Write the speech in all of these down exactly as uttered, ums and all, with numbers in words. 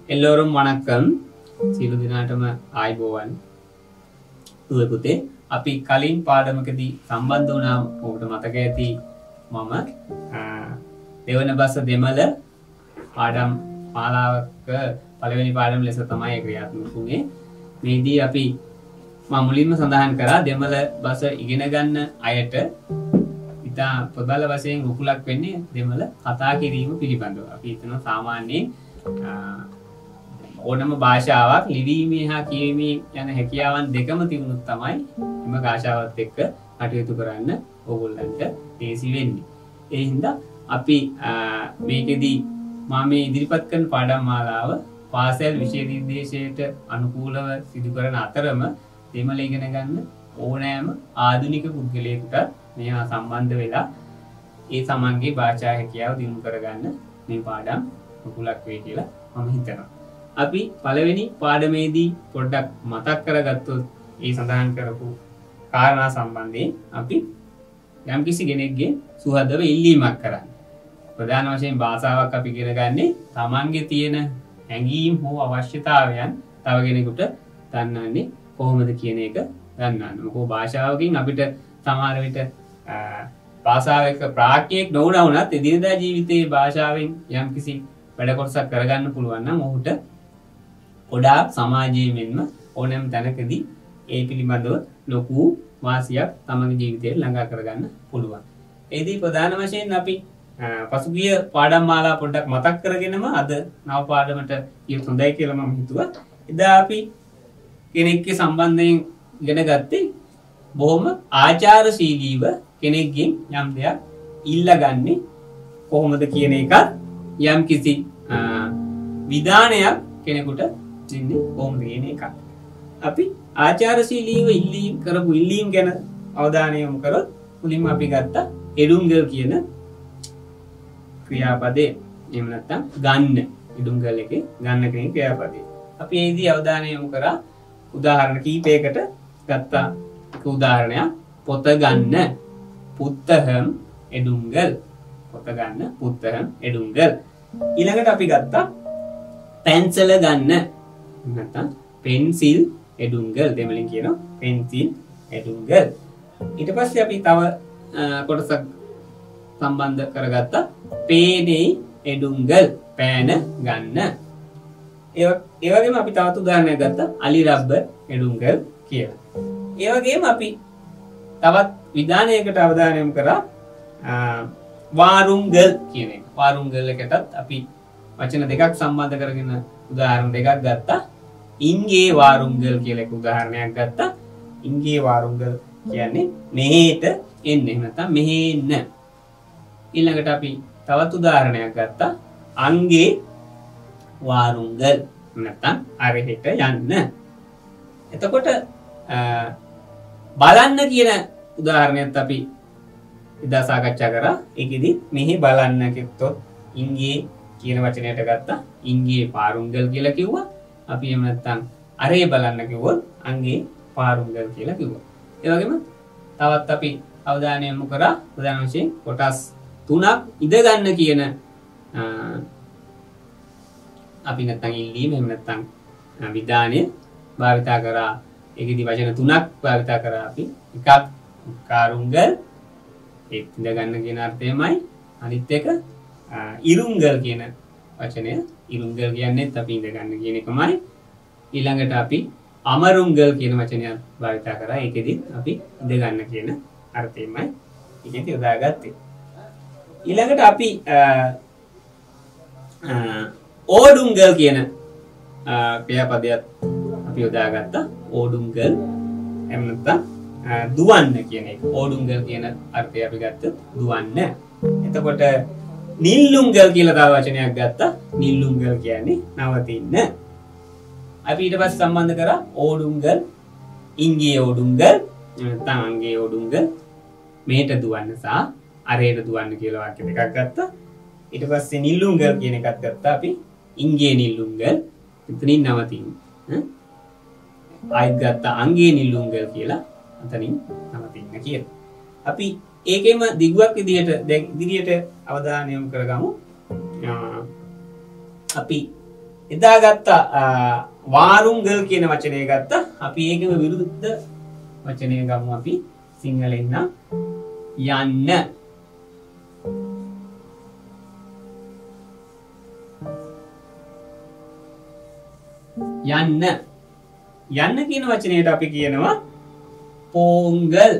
එල්ලෝරුම් වණක්කම් සියලු දෙනාටම ආයිබෝවන්. දුවේ පුතේ අපි කලින් පාඩමකදී සම්බන්ධ වුණා ඔබට මතක ඇති මම දෙවන බස දෙමළ පාඩම් මාලාවක පළවෙනි පාඩම ලෙස තමයි ක්‍රියාත්මක වුණේ. මේදී අපි මම මුලින්ම සඳහන් කරා දෙමළ බස ඉගෙන ගන්න අයට ඉතා ප්‍රබල වශයෙන් රුකුලක් වෙන්නේ දෙමළ කතා කිරීම පිළිබඳව. අපි හිතනවා සාමාන්‍යයෙන් ඕනම භාෂාවක් ලිවීමේ හා කියවීමේ යන හැකියාවන් දෙකම තිබුණොත් තමයි එම භාෂාවත් එක්ක කටයුතු කරන්න ඕගොල්ලන්ට ලේසි වෙන්නේ. ඒ හින්දා අපි මේකෙදී මම මේ ඉදිරිපත් කරන පාඩම් මාලාව පාසල් විෂය නිර්දේශයට අනුකූලව සිදු කරන අතරම දෙමළ ඉගෙන ගන්න ඕනෑම ආධුනික පුද්ගලයෙකුට මේවා සම්බන්ධ වෙලා ඒ තමන්ගේ භාෂා හැකියාව දියුණු කරගන්න මේ පාඩම් රුකුලක් වෙයි කියලා මම හිතනවා. අපි පළවෙනි පාඩමේදී පොඩ්ඩක් මතක් කරගත්තොත් ඒ සඳහන් කරපු කාරණා සම්බන්ධයෙන් අපි යම්කිසි කෙනෙක්ගේ සුහදව ඉල්ලීමක් කරන්න. ප්‍රධාන වශයෙන් භාෂාවක් අපි ඉගෙන ගන්නේ තමන්ගේ තියෙන හැඟීම් හෝ අවශ්‍යතාවයන් තව කෙනෙකුට දන්නන්නේ කොහොමද කියන එක දන්නන්න. මොකෝ භාෂාවකින් අපිට සමහර විට භාෂාව එක්ක ප්‍රාඥයෙක් නොවුණා වුණත් එදිනදා ජීවිතයේ භාෂාවෙන් යම්කිසි වැඩ කොටසක් කරගන්න පුළුවන් නම් ඔහුට ගොඩාක් සමාජයේ මෙන්ම ඕනෑම තැනකදී ඒ පිළිබඳව ලොකු වාසියක් තමගේ ජීවිතයට ළඟා කරගන්න පුළුවන්. ඒදී ප්‍රධාන වශයෙන් අපි පසුගිය පාඩම් මාලා පොඩ්ඩක් මතක් කරගෙනම අද නව පාඩමට කියොත් හොඳයි කියලා මම හිතුවා. එදා අපි කෙනෙක්ගේ සම්බන්ධයෙන් ඉගෙන ගත්තේ බොහොම ආචාරශීලීව කෙනෙක්ගෙන් යම් දෙයක් ඉල්ලගන්නේ කොහොමද කියන එක යම් කිසි විධානයක් කෙනෙකුට දෙන්නේ කොහොමද කියන එක. අපි ආචාරශීලීව ඉල්ලීම් කරපු ඉල්ලීම් ගැන අවධානය යොමු කරොත් මුලින්ම අපි ගත්ත එඩුංගල් කියන ක්‍රියාපදේ. එහෙම නැත්නම් ගන්න එඩුංගල් එකේ ගන්න කියන ක්‍රියාපදේ. අපි ඒදී අවධානය යොමු කරා උදාහරණ කීපයකට ගත්තා. එක උදාහරණයක් පොත ගන්න පුත්තහම් එඩුංගල්. පොත ගන්න පුත්තහම් එඩුංගල්. ඊළඟට අපි ගත්තා පැන්සල ගන්න නැත්නම් පෙන්සිල් එඩුංගල්. දෙමළෙන් කියනවා පෙන්සිල් එඩුංගල්. ඊට පස්සේ අපි තව කොටසක් සම්බන්ධ කරගත්තා පේනේ එඩුංගල්. පෑන ගන්න. ඒ ඒ වගේම අපි තවත් උදාහරණයක් ගත්තා අලි රබ්බර් එඩුංගල් කියලා. ඒ වගේම අපි තවත් විධානයකට අවධානය යොමු කරා වාරුංගල් කියන එක. වාරුංගල් එකටත් අපි වචන දෙකක් සම්බන්ධ කරගෙන උදාහරණ දෙකක් ගත්තා. ඉංගේ වාරුංගල් කියලා එක උදාහරණයක් ගත්තා. ඉංගේ වාරුංගල් කියන්නේ මෙහෙට එන්න. එහෙම නැත්නම් මෙහෙ එන්න. ඊළඟට අපි තවත් උදාහරණයක් ගත්තා අංගේ වාරුංගල් නැත්නම් අරහෙට යන්න. එතකොට බලන්න කියන උදාහරණයත් අපි එදා සාකච්ඡා කරා. ඒකෙදි මෙහි බලන්න කිව්වොත් ඉංගේ කියන වචනයට ගත්තා ඉංගේ පාරුංගල් කියලා කිව්වා. අපි එහෙම නැත්නම් අරේ බලන්න කිව්වොත් අංගේ පාරුංගල් කියලා කිව්වා. ඒ වගේම තවත් අපි අවධානය යොමු කරා ප්‍රධාන වශයෙන් කොටස් තුනක් ඉඳ ගන්න කියන අපි නැත්නම් ඉල්ලීම එහෙම නැත්නම් විධානය භාවිතා කරා. ඒකෙදි වචන තුනක් භාවිතා කරා අපි. එකක් කාරුංගල් ඒ ඉඳ ගන්න කියන අර්ථයමයි. අනිත් එක ඉරුංගල් කියන වචනය. ඉරුංගල් කියන්නේත් අපි ඉඳ ගන්න කියන එකමයි. ඊළඟට අපි අමරුංගල් කියන වචනය භාවිතා කරා. ඒකෙදි අපි ඉඳ ගන්න කියන අර්ථයමයි ඉතින් යොදාගත්තේ. ඊළඟට අපි ඕඩුංගල් කියන ක්‍රියාපදයක් අපි යොදාගත්තා. ඕඩුංගල් එහෙම නැත්නම් දුවන්න කියන එක. ඕඩුංගල් කියන අර්ථය අපි ගත්තොත් දුවන්න. එතකොට නිල්ලුංගල් කියලා තව වචනයක් ගත්තා. නිල්ලුංගල් කියන්නේ නවතින්න. අපි ඊට පස්සේ සම්බන්ධ කරා ඕඩුංගල් ඉංගේ ඕඩුංගල් නැත්නම් අංගේ ඕඩුංගල් මෙහෙට දුවන්න සහ අරහෙට දුවන්න කියලා වාක්‍ය දෙකක් ගත්තා. ඊට පස්සේ නිල්ලුංගල් කියන එකත් ගත්තා අපි. ඉංගේ නිල්ලුංගල් එතනින් නවතින්න. ආයිත් ගත්තා අංගේ නිල්ලුංගල් කියලා අතනින් නවතින්න කියලා. අපි ඒකෙම දිගුවක් විදිහට දැන් ඉදිරියට අවධානය යොමු කරගමු. අපි එදා ගත්ත වාරුංගල් කියන වචනය ගත්ත අපි ඒකම විරුද්ධ වචනය ගමු අපි සිංහලෙන් නම් යන්න. යන්න යන්න කියන වචනයට අපි කියනවා පෝංගල්.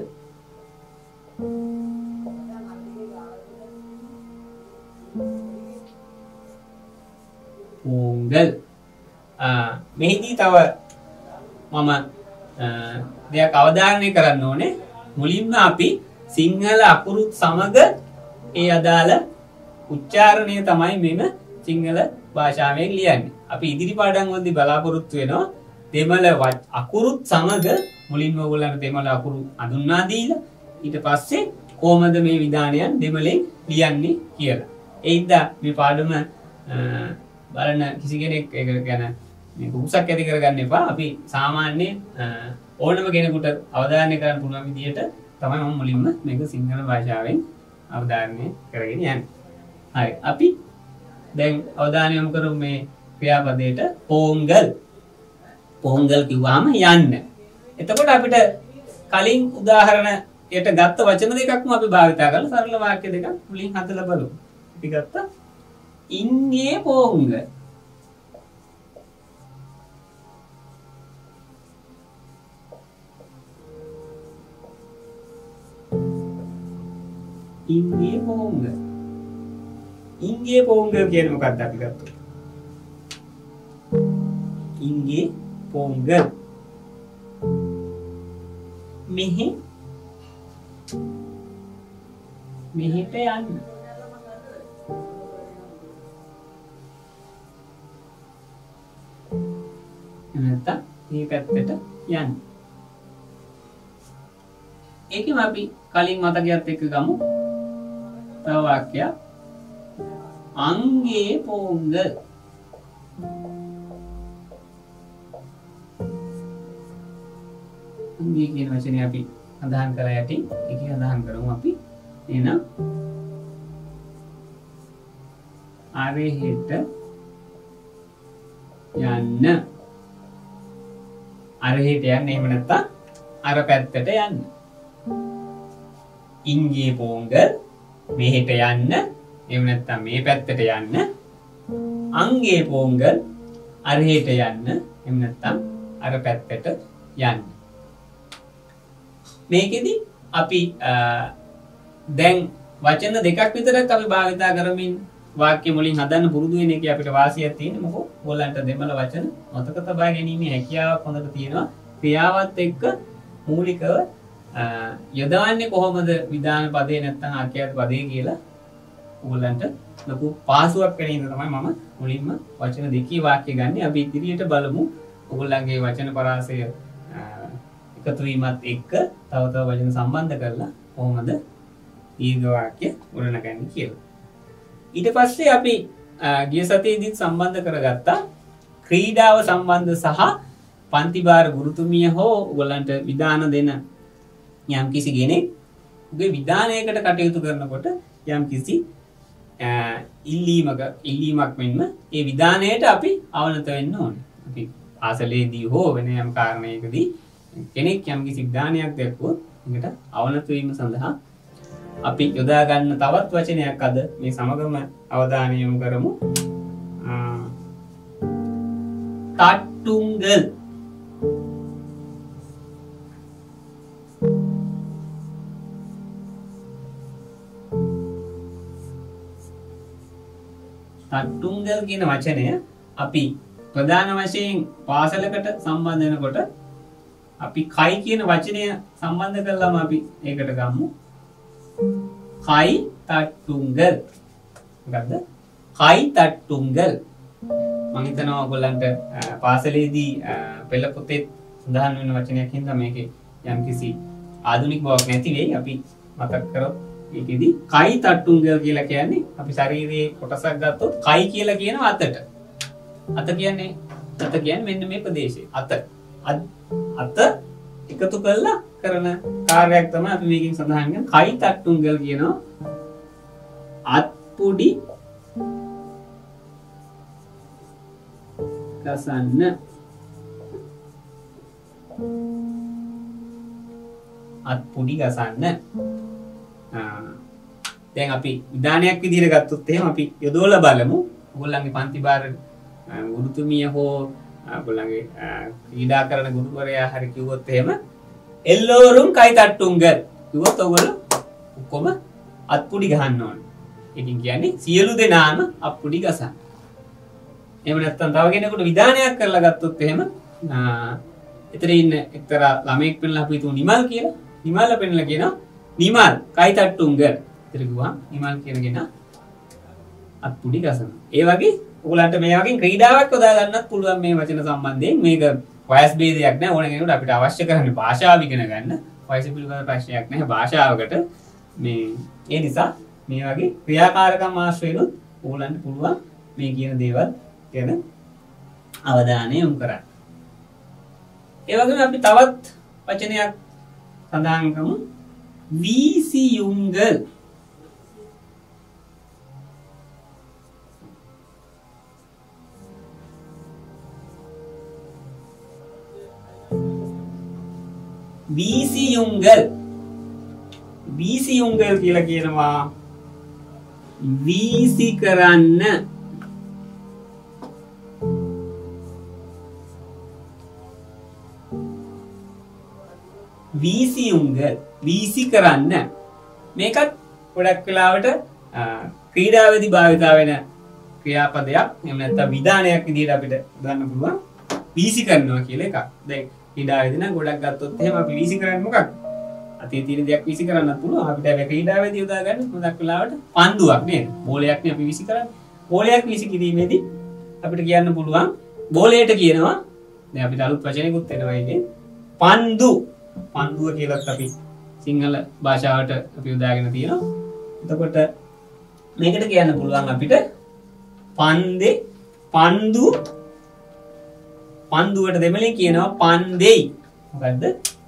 පෝංගල්. මෙහිදී තව මම දෙයක් අවධාරණය කරන්න ඕනේ. මුලින්ම අපි සිංහල අකුරුත් සමග ඒ අදාළ උච්චාරණය තමයි මෙම සිංහල භාෂාවෙන් ලියන්නේ. අපි ඉදිරි පාඩම් වලදී බලාපොරොත්තු වෙනවා දෙමළ අකුරුත් සමග මුලින්ම ඔයගොල්ලන්ට දෙමළ අකුරු හඳුන්වා දීලා ඊට පස්සේ කොහොමද මේ විධානයන් දෙමළෙන් ලියන්නේ කියලා. ඒ හින්දා මේ පාඩම බලන කිසි කෙනෙක් ඒක ගැන මේ කුසක් ඇති කරගන්න එපා. අපි සාමාන්‍ය ඕනම කෙනෙකුට අවධාරණය කරන්න පුළුවන් විදිහට තමයි මම මුලින්ම මේක සිංහල භාෂාවෙන් අවධාරණය කරගෙන යන්නේ. හරි. අපි දැන් අවධානය යොමු කරමු මේ ක්‍රියාපදයට පෝංගල්. පෝංගල් කිව්වහම යන්න. එතකොට අපිට කලින් උදාහරණයට ගත්ත වචන දෙකක්ම අපි භාවිතා කරලා සරල වාක්‍ය දෙකක් මුලින් හදලා බලමු. අපි ගත්ත ඉන්නේ පෝංග. ඉන්නේ පෝංග. ඉන්නේ පෝංග කියන්නේ මොකක්ද අපි ගත්තොත්? ඉන්නේ පෝංග. මෙහි මෙහෙට යන්න. නැත්නම් මේ පැත්තට යන්න. ඒකම අපි කලින් මතකයක් එක්ක ගමු. තව වාක්‍යයක්. අංගේ පෝංග. අංගේ කියන වචනේ අපි අදහන් කර යටි ඒක අදහන් කරමු අපි. එහෙනම් අරහෙට යන්න. අරහෙට යන්න එහෙම නැත්නම් අර පැත්තට යන්න. ඉංගේ පෝංග මෙහෙට යන්න. එහෙම නැත්නම් මේ පැත්තට යන්න. අංගේ පෝංග අරහෙට යන්න. එහෙම නැත්නම් අර පැත්තට යන්න. මේකෙදි අපි දැන් වචන දෙකක් විතරක් අපි භාවිතා කරමින් වාක්‍ය මුලින් හදන්න පුරුදු වෙන එකේ අපිට වාසියක් තියෙන්නේ මොකෝ ඕගොල්ලන්ට දෙමළ වචන මතක තබා ගැනීමේ හැකියාවක් හොඳට තියෙනවා. ක්‍රියාවත් එක්ක මූලිකව යොදවන්නේ කොහොමද විධාන පදේ නැත්නම් ආඛ්‍යාත පදේ කියලා ඕගොල්ලන්ට ලොකු පාසුවක් වෙන ඉඳ තමයි මම මුලින්ම වචන දෙකේ වාක්‍ය ගන්න. අපි ඉදිරියට බලමු ඕගොල්ලන්ගේ වචන පරාසය එකතු වීමත් එක්ක තව තව වචන සම්බන්ධ කරලා කොහොමද දීර්ඝ වාක්‍ය ගොඩනගන්නේ කියලා. ඊට පස්සේ අපි ගිය සතියේදීත් සම්බන්ධ කරගත්තා ක්‍රීඩාව සම්බන්ධ සහ පන්තිභාර ගුරුතුමිය හෝ ඔයගලන්ට විධාන දෙන යම් කිසි කෙනෙක් උගේ විධානයකට කටයුතු කරනකොට යම් කිසි ඉල්ලීමක ඉල්ලීමක් වෙන්න ඒ විධානයට අපි අවනත වෙන්න ඕනේ. අපි ආසලේදී හෝ වෙන යම් කාරණයකදී කෙනෙක් යම් කිසි විධානයක් දැක්වුවොත් ඒකට අවනත වීම සඳහා අපි යොදා ගන්න තවත් වචනයක් අද මේ සමගම අවධානය යොමු කරමු. තට්ටුංගල්. තට්ටුංගල් කියන වචනය අපි ප්‍රධාන වශයෙන් පාසලකට සම්බන්ධ වෙනකොට අපි කයි කියන වචනය සම්බන්ධ කරලාම අපි ඒකට ගමු. කයි තට්ටුංගල්. මොකද්ද? කයි තට්ටුංගල්. මම හිතනවා ඔයගොල්ලන්ට පාසලේදී පෙළ පොතේ සඳහන් වෙන වචනයක් හින්දා මේකේ යම්කිසි ආධුනික බවක් නැති වෙයි. අපි මතක් කරොත් ඒකෙදි කයි තට්ටුංගල් කියලා කියන්නේ අපි ශරීරයේ කොටසක් ගත්තොත් කයි කියලා කියනවා අතට. අත කියන්නේ අත කියන්නේ මෙන්න මේ ප්‍රදේශය. අත. අත එකතු කරලා කරන කාර්යයක් තමයි අපි මේකෙන් සඳහන් කරන්නේ කයි තට්ටුංගල් කියනවා. අත් පුඩි ගසන්න අත්පුඩි ගසන්න. දැන් අපි විධානයක් විදිහට ගත්තොත් එහෙම අපි යොදවලා බලමු. ඔයගොල්ලන්ගේ පන්ති භාර ගුරුතුමිය හෝ ඔයගොල්ලන්ගේ ක්‍රීඩා කරන ගුරුවරයා හරි කිව්වොත් එහෙම එල්ලෝරුම් කයි තට්ටුංග කිව්වොත් ඔයගොල්ලෝ ඔක්කොම අත්පුඩි ගහන්න ඕනේ. ඒකින් කියන්නේ සියලු දෙනාම අත්පුඩි ගසන්න. එහෙම නැත්නම් තව කෙනෙකුට විධානයක් කරලා ගත්තොත් එහෙම එතන ඉන්න එක්තරා ළමෙක් පෙන්නලා අපි හිතුව නිමල් කියලා. නිමල්ලා පෙන්නලා කියනවා නිමල් කයි තට්ටුංග. ඒතර කිව්වා නිමල් කියනගෙන අත්පුඩි ගසනවා. ඒ වගේ ඔයගලන්ට මේ වගේ ක්‍රීඩාවක් යොදා ගන්නත් පුළුවන් මේ වචන සම්බන්ධයෙන්. මේක වයස් ભેදයක් නැහැ. ඕන කෙනෙකුට අපිට අවශ්‍ය කරන්නේ භාෂාව ඉගෙන ගන්න. වයස පිළිබඳ ප්‍රශ්නයක් නැහැ භාෂාවකට. මේ ඒ නිසා මේ වගේ ක්‍රියාකාරකම් ආශ්‍රයෙන්ුත් ඕගලන්ට පුළුවන් මේ කියන දේවල් ගැන අවධානය යොමු කරන්න. ඒ වගේම අපි තවත් වචනයක් සඳහන් කරමු. වීසියුංගල්. වීසියුංගල්. වීසියුංගල් කියලා කියනවා වීසි කරන්න. වීසියුංගල් වීසි කරන්න. මේකත් ගොඩක් වෙලාවට ක්‍රීඩාවේදී භාවිතා වෙන ක්‍රියාපදයක්. එහෙම නැත්නම් විධානයක් විදිහට අපිට ගන්න පුළුවන්. වීසි කරනවා කියලා එකක්. දැන් ක්‍රීඩාවේදී නම් ගොඩක් ගත්තොත් එහෙම අපි වීසි කරන්නේ මොකක්ද? අතේ තියෙන දෙයක් වීසි කරන්නත් පුළුවන්. අපිට හැබැයි ක්‍රීඩාවේදී යොදා ගන්න ගොඩක් වෙලාවට පන්දුවක් නේද? බෝලයක් නේ අපි වීසි කරන්නේ. බෝලයක් වීසි කිරීමේදී අපිට කියන්න පුළුවන් බෝලයට කියනවා දැන් අපිට අලුත් වචනයකුත් එනවා ඉන්නේ පන්දු. පන්දුව කියලාත් අපි සිංහල භාෂාවට අපි යොදාගෙන තියෙනවා. එතකොට මේකට කියන්න පුළුවන් අපිට පන්දේ පන්දු. පන්දුවට දෙමළෙන් කියනවා පන්දෙයි. මොකද්ද?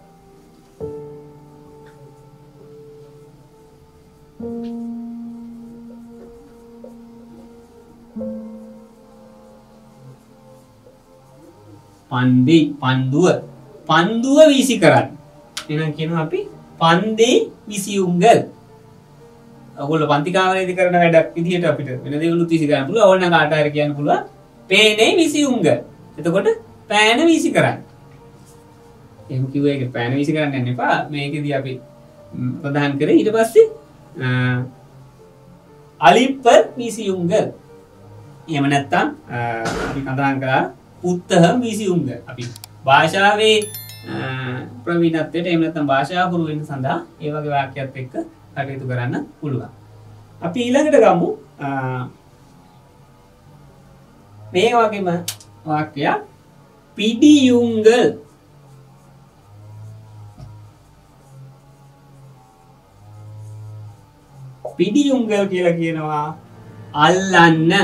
පන්දෙයි පන්දුව. පන්දුව වීසි කරන්න. එහෙනම් කියනවා අපි පන්දේ විසියුංගල්. ඔයගොල්ලෝ පන්ති කාමරේදී කරන වැඩක් විදිහට අපිට වෙන දේවලුත් වීසි කරන්න පුළුවන්. ඕන කාට හරි කියන්න පුළුවන් පේනේ විසියුංග. එතකොට පෑන වීසි කරන්න. එහෙම කිව්වේ ඒක පෑන වීසි කරන්න යන්න එපා. මේකෙදී අපි ප්‍රදාන කරේ ඊට පස්සේ අලිප්ප විසියුංග. එහෙම නැත්නම් අපි කතා කරා උත්තහ විසියුංග. අපි භාෂාවේ ප්‍රවීණත්වයට එහෙම නැත්නම් භාෂාව හුරු වෙන්න සඳහා ඒ වගේ වාක්‍යයක් එක්ක කටයුතු කරන්න පුළුවන්. අපි ඊළඟට ගමු මේ වගේම වාක්‍යයක් පිඩියුංගල්. පිඩියුංගල් කියලා කියනවා අල්ලන්න.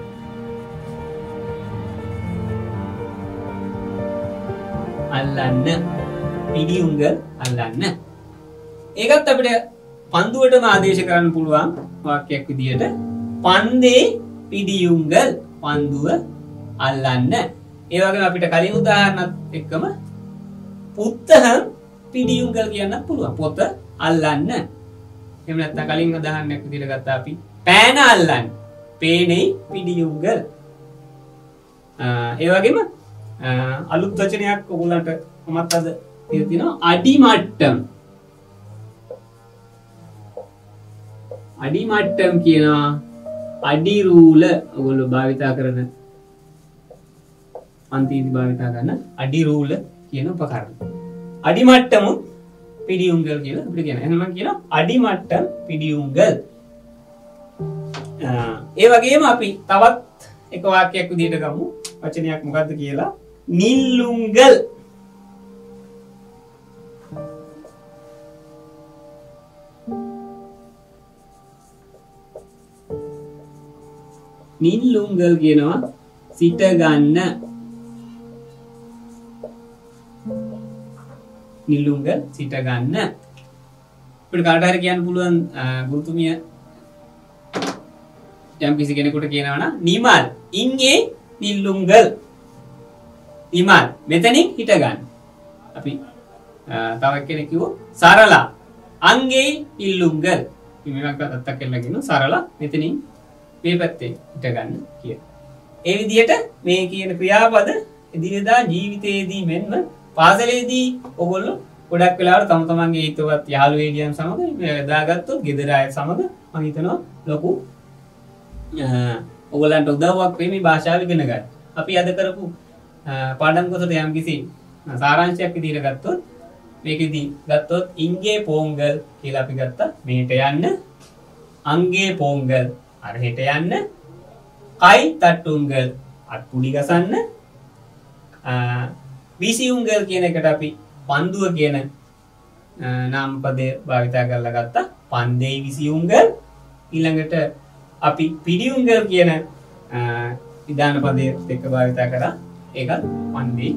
අල්ලන්න. පිඩියුංගල් අල්ලන්න. ඒකත් අපිට පන්දුවටම ආදේශ කරන්න පුළුවන් වාක්‍යයක් විදියට පන්දේ පිඩියුංගල්. පන්දුව අල්ලන්න. ඒ වගේම අපිට කලින් උදාහරණත් එක්කම පුත්තහම් පිඩියුංගල් කියන්නත් පුළුවන්. පොත අල්ලන්න. එහෙම නැත්නම් කලින් උදාහරණයක් විදියට ගත්තා අපි පෑන අල්ලන්න. පේනේ පිඩියුංගල්. ඒ වගේම අලුත් වචනයක් ඔයගොල්ලන්ට කොහොමද අද තියෙනවා අඩි මට්ටම්. අඩි මට්ටම් කියනවා අඩි රූල. ඔයගොල්ලෝ භාවිතා කරන පන්තිදී භාවිතා කරන අඩි රූල කියන උපකරණ. අඩි මට්ටම පිඩියුංගල් කියලා අපිට කියනවා. එහෙනම් මම කියනවා අඩි මට්ටම් පිඩියුංගල්. ඒ වගේම අපි තවත් එක වාක්‍යයක් විදිහට ගමු. වචනයක් මොකද්ද කියලා නිල්ලුංගල්. නිල්ලුංගල් කියනවා සිට ගන්න. නිල්ලුංගල් සිට ගන්න. අපිට කාට හරි කියන්න පුළුවන් ගුරුතුමිය යම් කිසි කෙනෙකුට කියනවා නම් නිමල් ඉන්නේ නිල්ලුංගල්. විමල් මෙතනින් හිට ගන්න. අපි තව කෙනෙක් කිව්වොත් සරලා අංගේ ඉල්ලුංගල්. මේක අත්තක් කියලා සරලා මෙතනින් මේ පැත්තේ හිට ගන්න කියන. ඒ විදිහට මේ කියන ක්‍රියාපද එදිනෙදා ජීවිතයේදී මෙන්න පාසලේදී ඔයගොල්ලෝ ගොඩක් වෙලාවට තම තමන්ගේ හිතවත් යාළු වේදියන් සමග දාගත්තොත් ගෙදර අය සමග මම හිතනවා ලොකු ඔයගොල්ලන්ට උදව්වක් වෙයි මේ භාෂාව ඉගෙන ගන්න. අපි අද කරපු පාඩම් කොටසට යම් කිසි සාරාංශයක් විදිහට ගත්තොත් මේකෙදී ගත්තොත් ඉංගේ පොංගල් කියලා අපි ගත්තා. මෙහෙට යන්න අංගේ පොංගල් අර හෙට යන්න කයි තට්ටුංගල් අත්පුඩි ගසන්න විසිඋංගල් කියන එකට අපි පන්දුව කියන නාමපදය භාවිතා කරලා ගත්තා. පන්දේ විසිඋංගල්. ඊළඟට අපි පිඩිඋංගල් කියන විධාන පදය එක්ක භාවිතා කරා. ඒකත් පන්දේ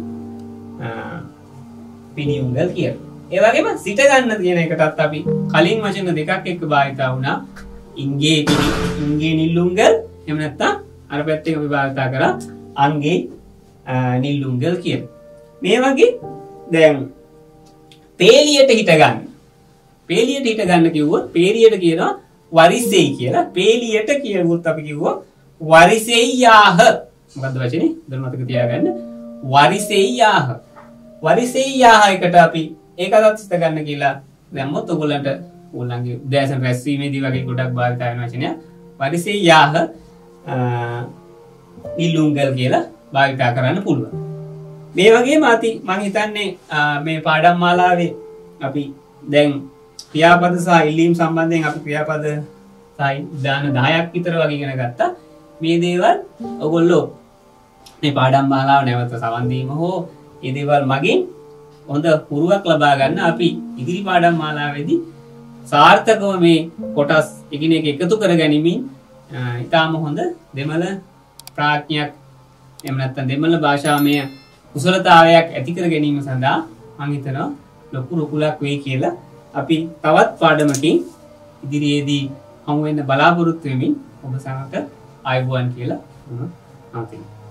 පිඩිඋංගල් කියලා. ඒ වගේම සිට ගන්න තියෙන එකටත් අපි කලින් වචන දෙකක් එක්ක භාවිතා වුණා. ඉංගේ පිඩි ඉංගේ නිල්ලුංගල්. එහෙම නැත්නම් අර පැත්තේ අපි භාවිතා කරා අංගේ නිල්ලුංගල් කියලා. මේ වගේ දැන් පේලියට හිට ගන්න. පේලියට හිට ගන්න කිව්වොත් පේලියට කියනවා වරිසෙයි කියලා. පේලියට කියවුවොත් අපි කිව්වොත් වරිසෙයියාහ. මොකද්ද වචනේ? දැන් මතක තියාගන්න. වරිසෙයියාහ. වරිසෙයියාහ එකට අපි ඒකවත් හිට ගන්න කියලා දැම්මොත් ඔයගොල්ලන්ට ඕගොල්ලන්ගේ උදෑසන රැස්වීමේදී වගේ ගොඩක් භාවිත වෙන වචනය. වරිසෙයියාහ නිල්ලුංගල් කියලා භාවිතා කරන්න පුළුවන්. මේ වගේම අති මම හිතන්නේ මේ පාඩම් මාලාවේ අපි දැන් ක්‍රියාපද සහ ඉල්ලීම් සම්බන්ධයෙන් අපි ක්‍රියාපද සහ දාන දහයක් විතර වගේ ඉගෙන ගත්තා. මේ දේවල් ඔයගොල්ලෝ මේ පාඩම් මාලාව නැවත සවන් දීම හෝ මේ දේවල් මගින් හොඳ පුරුවක් ලබා ගන්න අපි ඉදිරි පාඩම් මාලාවේදී සාර්ථකව මේ කොටස් එකිනෙක එකතු කර ගැනීමෙන් ඊටාම හොඳ දෙමළ ප්‍රඥාවක් එහෙම නැත්නම් දෙමළ භාෂාමය කුසලතාවයක් ඇති කර ගැනීම සඳහා මම හිතනවා ලොකු රුකුලක් වෙයි කියලා අපි තවත් පාඩමකින් ඉදිරියේදී හමු වෙන්න බලාපොරොත්තු වෙමින් ඔබ සමග ආයුබෝවන් කියලා මම හිතනවා.